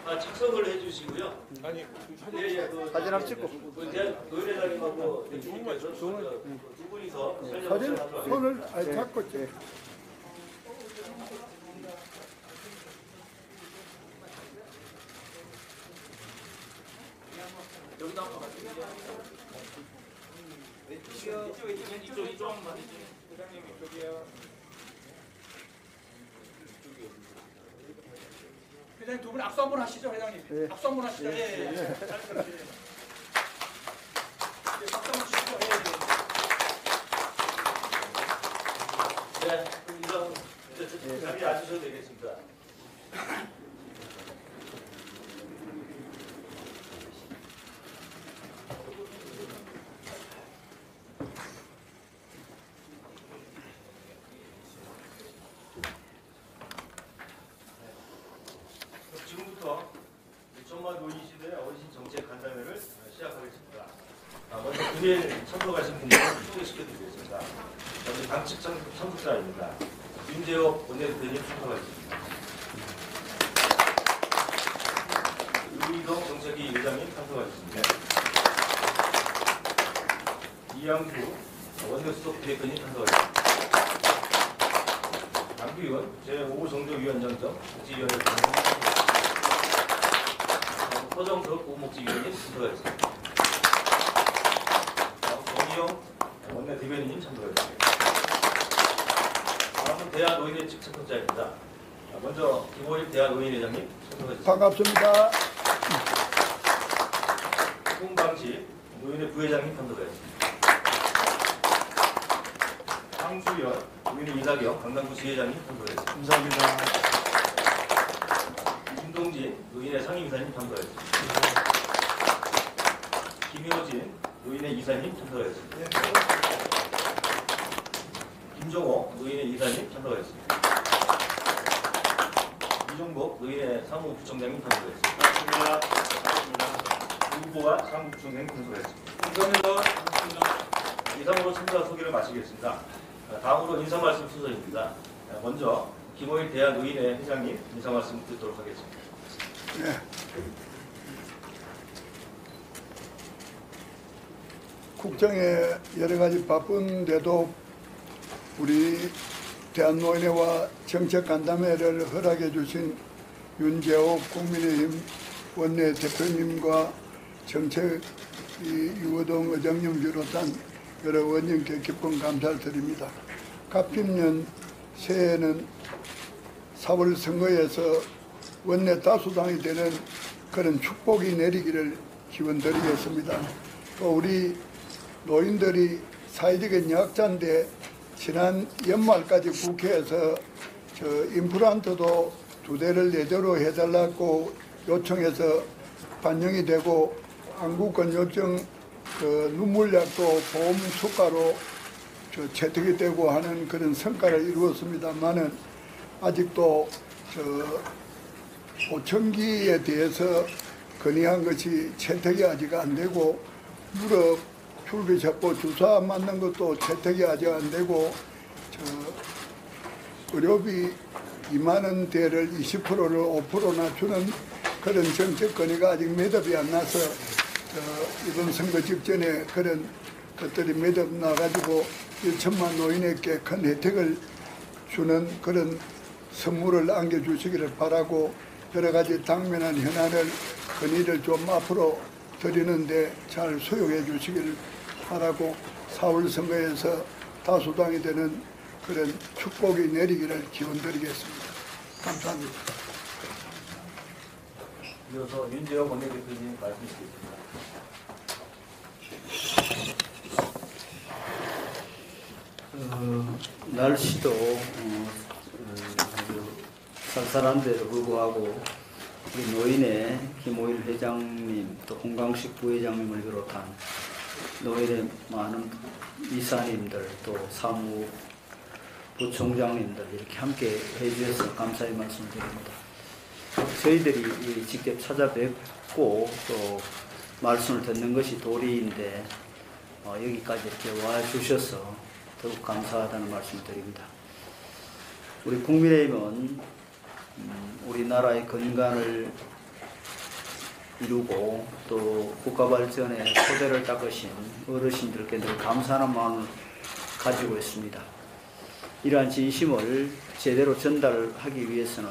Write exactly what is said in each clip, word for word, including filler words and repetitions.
아, 착석을 해주시고요. 아니 예, 예, 그, 사진 한번 찍고. 그 대한 노회장님하고 주무께서 두 분이서 설명을 사진 하도록 하겠습니다. 손을 아니 잡고 찍. 여기다 한번 같이. 이쪽, 이쪽, 이쪽, 이쪽만 이쪽. 회장님 이쪽이요. 회장님 두 분 악수 한번 하시죠, 회장님. 예. 악수 한번 하시죠. 예, 예. 예. 예. 박수 한번 주시죠. 예, 예. 네, 그럼 이상 이제 자리에 앉으셔도 되겠습니다. 지금부터 천만 노인 시대 어르신 정책 간담회를 시작하겠습니다. 아, 먼저 금일 참석하신 분들을 소개시켜드리겠습니다. 먼저 당측 참석자입니다. 윤재옥 원내대표님 참석하겠습니다. 유희동 정책위 의장님 참석하겠습니다. 이양수 원내수석 대표님 참석하겠습니다. 남규현 제오 정도위원장점 복지위원회 참석하겠습니다. 서정석 보호복지위원님 참석하겠습니다. 정희영 원내 대변인님 참석하겠습니다. 다음은 대한 노인의 직책자입니다. 먼저 김호일 대한 노인회장님 참석하겠습니다. 반갑습니다. 홍방지 노인회 부회장님 참석하겠습니다. 황수연 노인회 이사경 강남구 지회장님 참석하겠습니다. 감사합니다. 김동진 노인회 상임이사님 참석하겠습니다. 김효진 노인회 이사님 참석하겠습니다. 김종호 노인회 이사님 참석하겠습니다. 이종복 노인회 사무부총장님 참석하겠습니다. 우보아 사무부총장님 참석하겠습니다. 감사합니다. 이상으로 참가 소개를 마치겠습니다. 다음으로 인사말씀 순서입니다. 먼저 김호일 대한노인회 회장님 인사말씀 듣도록 하겠습니다. 네. 국정에 여러 가지 바쁜데도 우리 대한노인회와 정책간담회를 허락해 주신 윤재옥 국민의힘 원내 대표님과 정책 유호동 의장님 비롯한 여러 원님께 깊은 감사를 드립니다. 갑진년 새해에는 사월 선거에서 원내 다수당이 되는 그런 축복이 내리기를 기원드리겠습니다. 또 우리 노인들이 사회적인 약자인데 지난 연말까지 국회에서 저 임플란트도 두 대를 내조로 해달라고 요청해서 반영이 되고 안구권 요청 그 눈물약도 보험 수가로 저 채택이 되고 하는 그런 성과를 이루었습니다만은 아직도 저 보청기에 대해서 건의한 것이 채택이 아직 안 되고 무릎 출비 첩보 주사 맞는 것도 채택이 아직 안 되고 저 의료비 이만 원대를 이십 퍼센트를 오 퍼센트나 주는 그런 정책 건의가 아직 매듭이 안 나서 저 이번 선거 직전에 그런 것들이 매듭 나가지고 일천만 노인에게 큰 혜택을 주는 그런 선물을 안겨주시기를 바라고 여러 가지 당면한 현안을 건의를 좀 앞으로 드리는데 잘 수용해 주시기를 바라고 사월 선거에서 다수당이 되는 그런 축복이 내리기를 기원드리겠습니다. 감사합니다. 이어서 윤재혁 원내대표님 말씀 주시겠습니다. 어, 날씨도 어, 어, 쌀쌀한데도 불구하고 우리 노인의 김호일 회장님 또 홍광식 부회장님을 비롯한 노인의 많은 이사님들 또 사무 부총장님들 이렇게 함께 해주셔서 감사의 말씀을 드립니다. 저희들이 직접 찾아뵙고 또 말씀을 듣는 것이 도리인데 어, 여기까지 이렇게 와주셔서 더욱 감사하다는 말씀을 드립니다. 우리 국민의힘은 음, 우리나라의 건강을 이루고 또 국가 발전에 토대를 닦으신 어르신들께 늘 감사하는 마음을 가지고 있습니다. 이러한 진심을 제대로 전달하기 위해서는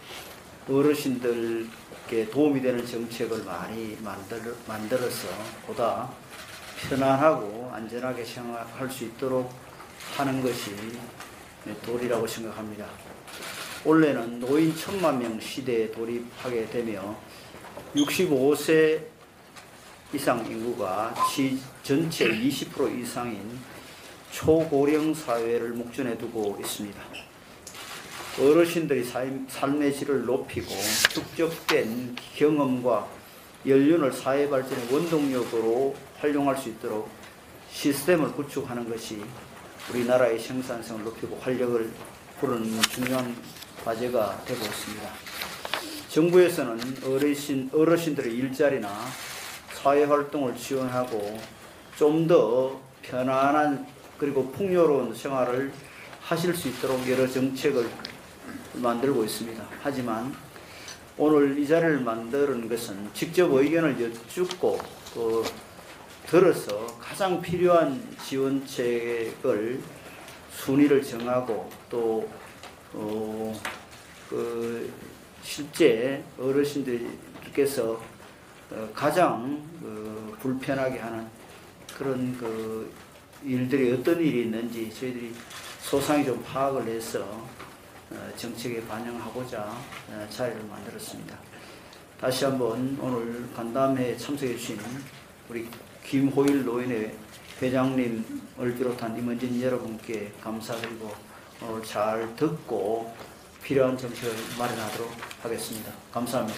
어르신들께 도움이 되는 정책을 많이 만들, 만들어서 보다 편안하고 안전하게 생활할 수 있도록 하는 것이 도리라고 생각합니다. 올해는 노인 천만 명 시대에 돌입하게 되며 육십오 세 이상 인구가 시 전체 이십 퍼센트 이상인 초고령 사회를 목전에 두고 있습니다. 어르신들이 삶, 삶의 질을 높이고 축적된 경험과 연륜을 사회 발전의 원동력으로 활용할 수 있도록 시스템을 구축하는 것이 우리나라의 생산성을 높이고 활력을 부르는 중요한 과제가 되고 있습니다. 정부에서는 어르신, 어르신들의 일자리나 사회활동을 지원하고 좀 더 편안한 그리고 풍요로운 생활을 하실 수 있도록 여러 정책을 만들고 있습니다. 하지만 오늘 이 자리를 만드는 것은 직접 의견을 여쭙고 또 들어서 가장 필요한 지원책을 순위를 정하고 또 어, 그 실제 어르신들께서 가장 그 불편하게 하는 그런 그 일들이 어떤 일이 있는지 저희들이 소상히 좀 파악을 해서 정책에 반영하고자 자리를 만들었습니다. 다시 한번 오늘 간담회에 참석해 주신 우리 김호일 노인회 회장님을 비롯한 임원진 여러분께 감사드리고 오늘 잘 듣고 필요한 정책을 마련하도록 하겠습니다. 감사합니다.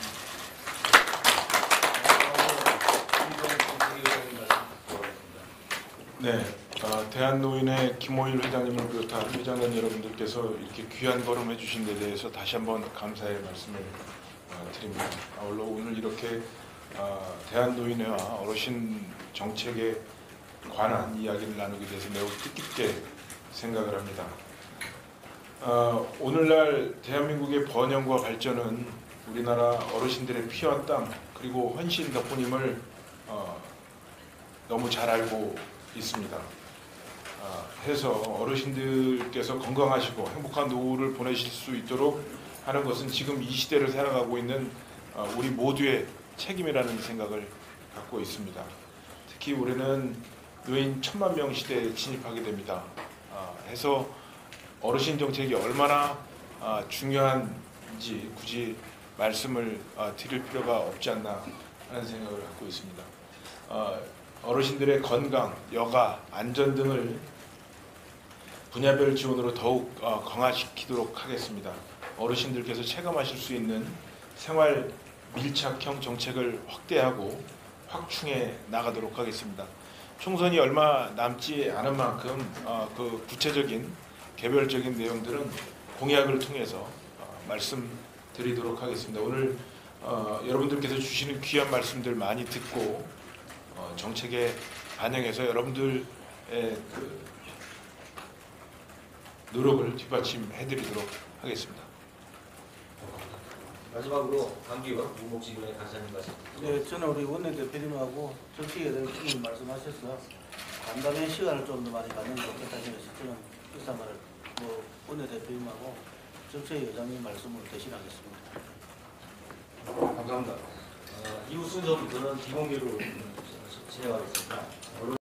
네, 어, 대한노인회 김호일 회장님을 비롯한 회장단 여러분들께서 이렇게 귀한 걸음 해주신 데 대해서 다시 한번 감사의 말씀을 어, 드립니다. 아울러 오늘 이렇게 어, 대한노인회와 어르신 정책에 관한 이야기를 나누게 돼서 매우 뜻깊게 생각을 합니다. 어, 오늘날 대한민국의 번영과 발전은 우리나라 어르신들의 피와 땀 그리고 헌신 덕분임을 어, 너무 잘 알고 있습니다. 어, 해서 어르신들께서 건강하시고 행복한 노후를 보내실 수 있도록 하는 것은 지금 이 시대를 살아가고 있는 어, 우리 모두의 책임이라는 생각을 갖고 있습니다. 특히 우리는 노인 천만 명 시대에 진입하게 됩니다. 어, 해서 어르신 정책이 얼마나 어, 중요한지 굳이 말씀을 어, 드릴 필요가 없지 않나 하는 생각을 갖고 있습니다. 어, 어르신들의 건강, 여가, 안전 등을 분야별 지원으로 더욱 어, 강화시키도록 하겠습니다. 어르신들께서 체감하실 수 있는 생활 밀착형 정책을 확대하고 확충해 나가도록 하겠습니다. 총선이 얼마 남지 않은 만큼 어, 그 구체적인 개별적인 내용들은 공약을 통해서 어, 말씀드리도록 하겠습니다. 오늘 어, 여러분들께서 주시는 귀한 말씀들 많이 듣고 어, 정책에 반영해서 여러분들의 그 노력을 뒷받침해드리도록 하겠습니다. 마지막으로 강기원 무목지위원회 간사님 말씀. 네, 저는 우리 원내대표님하고 정치에 대해서 말씀하셔서 간담회 시간을 좀 더 많이 갖는 게 좋겠다는 생각에서 저는 이상 말을 뭐 원내대표님하고 정치회 의장님 말씀을 대신하겠습니다. 감사합니다. 어, 이후 순서부터는 비공개로 진행하겠습니다.